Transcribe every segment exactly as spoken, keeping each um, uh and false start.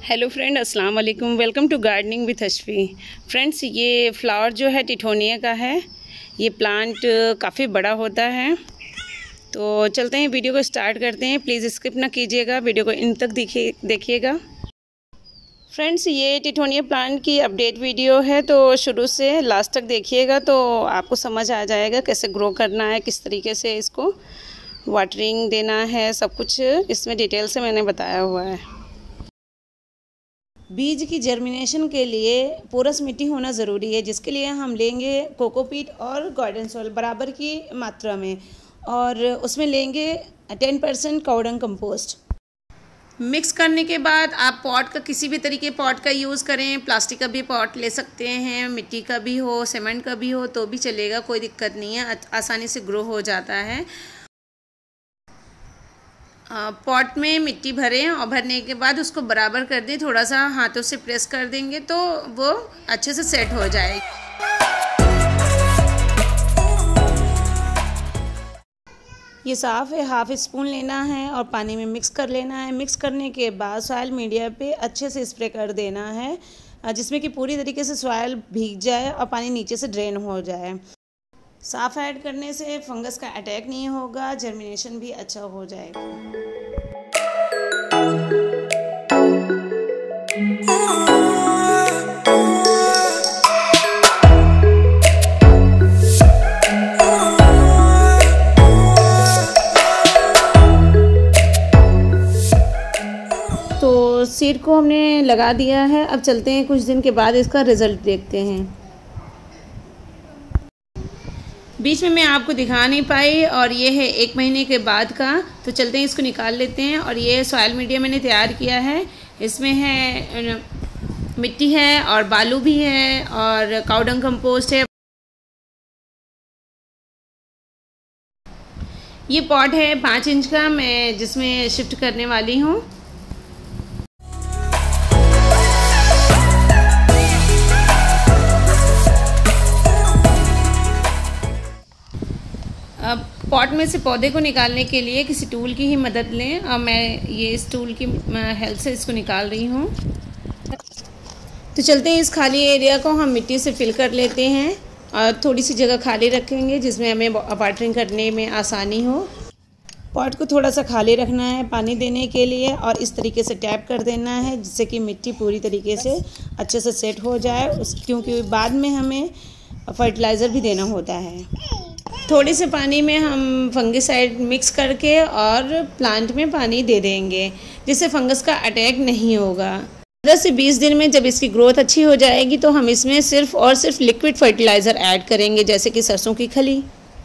Hello friend, अस्सलाम वालेकुम। Welcome to gardening with Ashfi. Friends, ये फ्लावर जो है टिटोनिया का है। ये प्लांट काफ़ी बड़ा होता है। तो चलते हैं, वीडियो को स्टार्ट करते हैं। प्लीज़ स्किप ना कीजिएगा, वीडियो को इन तक देखिए देखिएगा। फ्रेंड्स, ये टिटोनिया प्लांट की अपडेट वीडियो है, तो शुरू से लास्ट तक देखिएगा तो आपको समझ आ जाएगा कैसे ग्रो करना है, किस तरीके से इसको वाटरिंग देना है। सब कुछ इसमें डिटेल से मैंने बताया हुआ है। बीज की जर्मिनेशन के लिए पोरस मिट्टी होना ज़रूरी है, जिसके लिए हम लेंगे कोकोपीट और गार्डन सॉइल बराबर की मात्रा में, और उसमें लेंगे ten percent cow dung compost. Mix करने के बाद आप पॉट का किसी भी तरीके पॉट का यूज़ करें। प्लास्टिक का भी पॉट ले सकते हैं, मिट्टी का भी हो, सीमेंट का भी हो तो भी चलेगा, कोई दिक्कत नहीं है, आसानी से ग्रो हो जाता है। पॉट में मिट्टी भरें और भरने के बाद उसको बराबर कर दें, थोड़ा सा हाथों से प्रेस कर देंगे तो वो अच्छे से सेट हो जाएगी। ये साफ़ है, हाफ स्पून लेना है और पानी में मिक्स कर लेना है। मिक्स करने के बाद सॉइल मीडिया पे अच्छे से स्प्रे कर देना है, जिसमें कि पूरी तरीके से सॉइल भीग जाए और पानी नीचे से ड्रेन हो जाए। साफ़ ऐड करने से फंगस का अटैक नहीं होगा, जर्मिनेशन भी अच्छा हो जाएगा। तो सीड को हमने लगा दिया है। अब चलते हैं, कुछ दिन के बाद इसका रिज़ल्ट देखते हैं। बीच में मैं आपको दिखा नहीं पाई, और ये है एक महीने के बाद का। तो चलते हैं, इसको निकाल लेते हैं। और ये सॉइल मीडिया मैंने तैयार किया है। इसमें है मिट्टी है और बालू भी है और काउडंग कंपोस्ट है। ये पॉट है पाँच इंच का, मैं जिसमें शिफ्ट करने वाली हूँ। अब पॉट में से पौधे को निकालने के लिए किसी टूल की ही मदद लें। और मैं ये इस टूल की हेल्प से इसको निकाल रही हूँ। तो चलते हैं, इस खाली एरिया को हम मिट्टी से फिल कर लेते हैं और थोड़ी सी जगह खाली रखेंगे जिसमें हमें वाटरिंग करने में आसानी हो। पॉट को थोड़ा सा खाली रखना है पानी देने के लिए, और इस तरीके से टैप कर देना है जिससे कि मिट्टी पूरी तरीके से अच्छे से सेट हो जाए, उस क्योंकि बाद में हमें फर्टिलाइज़र भी देना होता है। थोड़ी से पानी में हम फंगिसाइड मिक्स करके और प्लांट में पानी दे देंगे, जिससे फंगस का अटैक नहीं होगा। पंद्रह से बीस दिन में जब इसकी ग्रोथ अच्छी हो जाएगी तो हम इसमें सिर्फ और सिर्फ लिक्विड फर्टिलाइज़र ऐड करेंगे, जैसे कि सरसों की खली।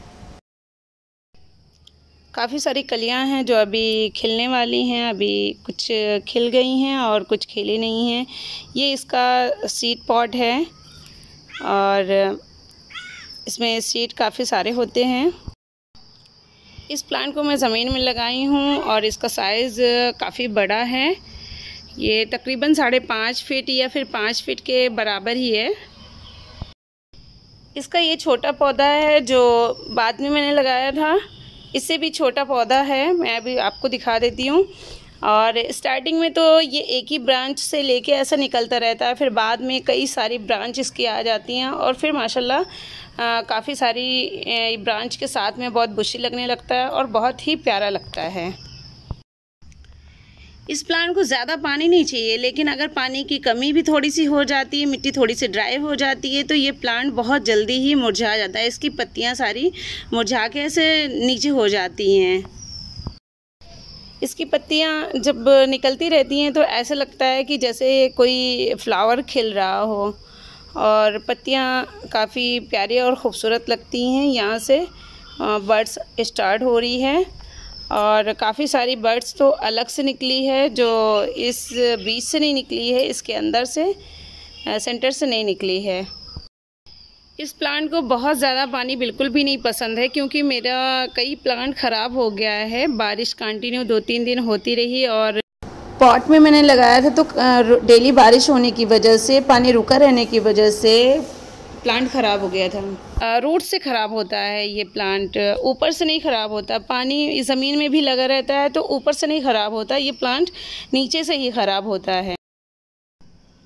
काफ़ी सारी कलियां हैं जो अभी खिलने वाली हैं, अभी कुछ खिल गई हैं और कुछ खिली नहीं हैं। ये इसका सीड पॉट है और इसमें सीड काफ़ी सारे होते हैं। इस प्लांट को मैं ज़मीन में लगाई हूँ और इसका साइज़ काफ़ी बड़ा है। ये तकरीबन साढ़े पाँच फीट या फिर पाँच फीट के बराबर ही है। इसका ये छोटा पौधा है जो बाद में मैंने लगाया था, इससे भी छोटा पौधा है, मैं अभी आपको दिखा देती हूँ। और स्टार्टिंग में तो ये एक ही ब्रांच से लेके ऐसा निकलता रहता है, फिर बाद में कई सारी ब्रांच इसकी आ जाती हैं और फिर माशाल्लाह काफ़ी सारी ब्रांच के साथ में बहुत बुशी लगने लगता है और बहुत ही प्यारा लगता है। इस प्लांट को ज़्यादा पानी नहीं चाहिए, लेकिन अगर पानी की कमी भी थोड़ी सी हो जाती है, मिट्टी थोड़ी सी ड्राई हो जाती है, तो ये प्लांट बहुत जल्दी ही मुरझा जाता है। इसकी पत्तियाँ सारी मुरझा के ऐसे नीचे हो जाती हैं। इसकी पत्तियाँ जब निकलती रहती हैं तो ऐसा लगता है कि जैसे कोई फ्लावर खिल रहा हो, और पत्तियाँ काफ़ी प्यारी और ख़ूबसूरत लगती हैं। यहाँ से बर्ड्स स्टार्ट हो रही है और काफ़ी सारी बर्ड्स तो अलग से निकली है, जो इस बीज से नहीं निकली है, इसके अंदर से सेंटर से नहीं निकली है। इस प्लांट को बहुत ज़्यादा पानी बिल्कुल भी नहीं पसंद है, क्योंकि मेरा कई प्लांट ख़राब हो गया है। बारिश कंटिन्यू दो तीन दिन होती रही और पॉट में मैंने लगाया था तो डेली बारिश होने की वजह से, पानी रुका रहने की वजह से प्लांट ख़राब हो गया था। रूट से ख़राब होता है ये प्लांट, ऊपर से नहीं ख़राब होता। पानी ज़मीन में भी लगा रहता है तो ऊपर से नहीं ख़राब होता, ये प्लांट नीचे से ही ख़राब होता है।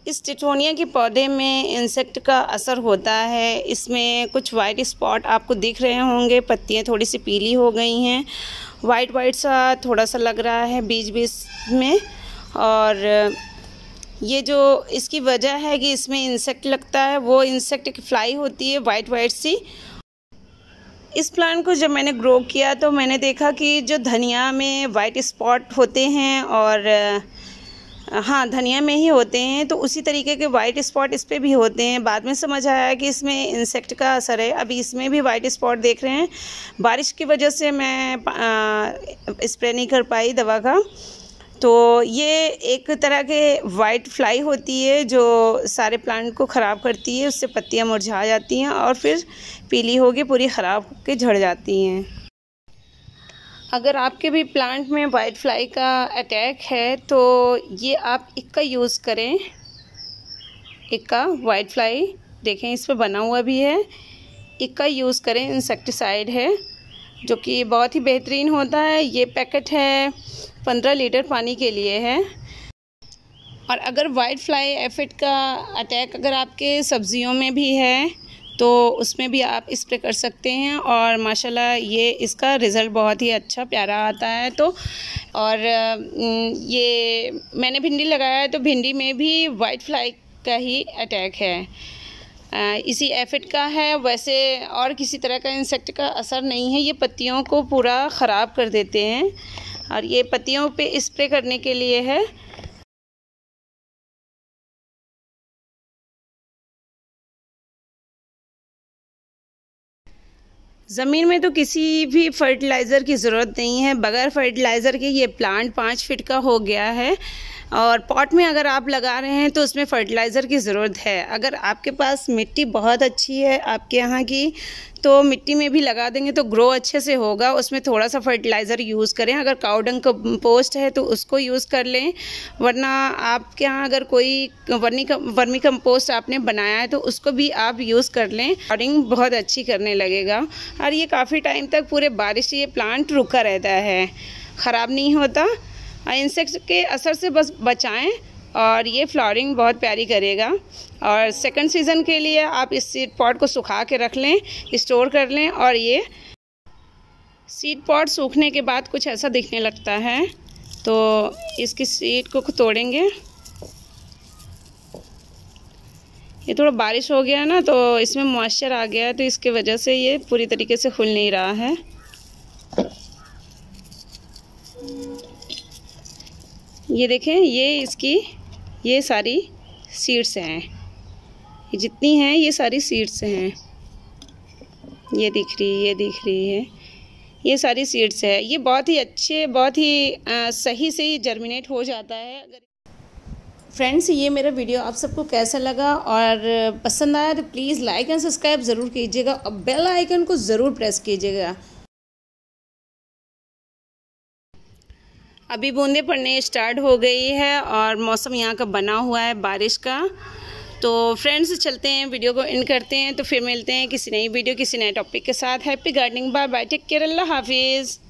इस टिटोनिया के पौधे में इंसेक्ट का असर होता है। इसमें कुछ वाइट स्पॉट आपको दिख रहे होंगे, पत्तियां थोड़ी सी पीली हो गई हैं, वाइट वाइट सा थोड़ा सा लग रहा है बीच बीच में। और ये जो इसकी वजह है कि इसमें इंसेक्ट लगता है, वो इंसेक्ट की फ्लाई होती है वाइट वाइट सी। इस प्लांट को जब मैंने ग्रो किया तो मैंने देखा कि जो धनिया में वाइट स्पॉट होते हैं और हाँ धनिया में ही होते हैं, तो उसी तरीके के वाइट स्पॉट इस पे भी होते हैं। बाद में समझ आया कि इसमें इंसेक्ट का असर है। अभी इसमें भी वाइट स्पॉट देख रहे हैं, बारिश की वजह से मैं स्प्रे नहीं कर पाई दवा का। तो ये एक तरह के वाइट फ्लाई होती है जो सारे प्लांट को ख़राब करती है, उससे पत्तियां मुरझा जाती हैं और फिर पीली होके पूरी ख़राब होके झड़ जाती हैं। अगर आपके भी प्लांट में वाइट फ्लाई का अटैक है तो ये आप इक्का यूज़ करें। इक्का वाइट फ्लाई देखें इस पर बना हुआ भी है, इक्का यूज़ करें। इंसेक्टिसाइड है जो कि बहुत ही बेहतरीन होता है। ये पैकेट है पंद्रह लीटर पानी के लिए है। और अगर वाइट फ्लाई एफिड का अटैक अगर आपके सब्जियों में भी है तो उसमें भी आप स्प्रे कर सकते हैं और माशाल्लाह ये इसका रिज़ल्ट बहुत ही अच्छा प्यारा आता है। तो और ये मैंने भिंडी लगाया है तो भिंडी में भी वाइट फ्लाई का ही अटैक है, इसी एफिड का है। वैसे और किसी तरह का इंसेक्ट का असर नहीं है, ये पत्तियों को पूरा ख़राब कर देते हैं और ये पत्तियों पे स्प्रे करने के लिए है। ज़मीन में तो किसी भी फर्टिलाइज़र की ज़रूरत नहीं है। बगैर फर्टिलाइज़र के ये प्लांट पाँच फीट का हो गया है। और पॉट में अगर आप लगा रहे हैं तो उसमें फ़र्टिलाइज़र की ज़रूरत है। अगर आपके पास मिट्टी बहुत अच्छी है आपके यहाँ की, तो मिट्टी में भी लगा देंगे तो ग्रो अच्छे से होगा। उसमें थोड़ा सा फर्टिलाइज़र यूज़ करें। अगर काउडंग कंपोस्ट है तो उसको यूज़ कर लें, वरना आपके यहाँ अगर कोई वर्मी वर्मी कंपोस्ट आपने बनाया है तो उसको भी आप यूज़ कर लें। फ्लावरिंग बहुत अच्छी करने लगेगा और ये काफ़ी टाइम तक पूरे बारिश ये प्लांट रुका रहता है, ख़राब नहीं होता। इंसेक्ट के असर से बस बचाएं और ये फ्लावरिंग बहुत प्यारी करेगा। और सेकंड सीज़न के लिए आप इस सीड पॉट को सुखा के रख लें, स्टोर कर लें। और ये सीड पॉट सूखने के बाद कुछ ऐसा दिखने लगता है, तो इसकी सीड को तोड़ेंगे। ये थोड़ा बारिश हो गया ना तो इसमें मॉइस्चर आ गया है, तो इसके वजह से ये पूरी तरीके से खुल नहीं रहा है। ये देखें, ये इसकी ये सारी सीड्स हैं, ये जितनी हैं ये सारी सीड्स हैं। ये दिख रही ये दिख रही है ये सारी सीड्स है। ये बहुत ही अच्छे बहुत ही आ, सही से ही जर्मिनेट हो जाता है। अगर फ्रेंड्स ये मेरा वीडियो आप सबको कैसा लगा और पसंद आया तो प्लीज़ लाइक एंड सब्सक्राइब ज़रूर कीजिएगा और बेल आइकन को ज़रूर प्रेस कीजिएगा। अभी बूंदें पड़ने स्टार्ट हो गई है और मौसम यहाँ का बना हुआ है बारिश का। तो फ्रेंड्स चलते हैं, वीडियो को एंड करते हैं, तो फिर मिलते हैं किसी नई वीडियो किसी नए टॉपिक के साथ। Happy gardening, bye bye, take care, अल्लाह हाफिज़।